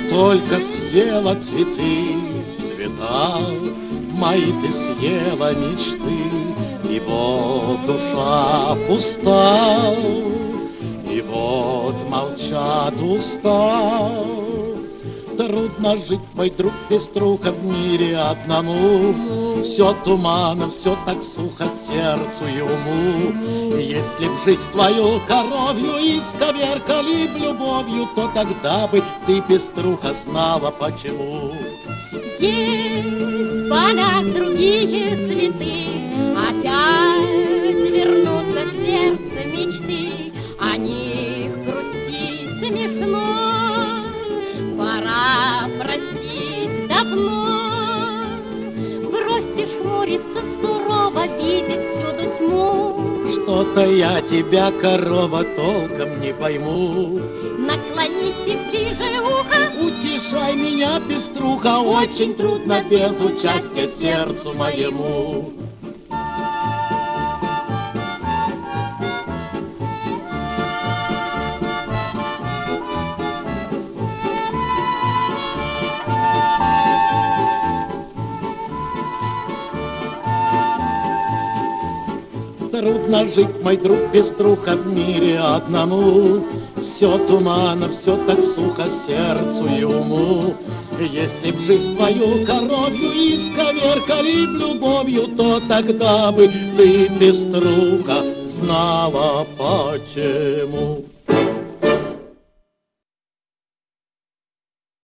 только съела цветы, цвета мои ты съела мечты, и вот душа пуста, и вот молчат уста. Трудно жить, мой друг Пеструха, в мире одному. Все туманно, все так сухо сердцу и уму. Если б жизнь твою коровью исковеркали б любовью, то тогда бы ты, Пеструха, знала почему. Есть в полях другие цветы, опять вернутся в сердце мечты, о них грустить смешно. Пора простить давно. Бросьте хмуриться сурово, видеть всюду тьму. Что-то я тебя, корова, толком не пойму. Наклоните ближе ухо. Утешай меня, Пеструха, очень трудно без участия сердцу моему. Трудно жить, мой друг Пеструха, в мире одному. Все туманно, все так сухо сердцу и уму. Если б жизнь твою коровью исковеркали б любовью, то тогда бы ты, Пеструха, знала почему.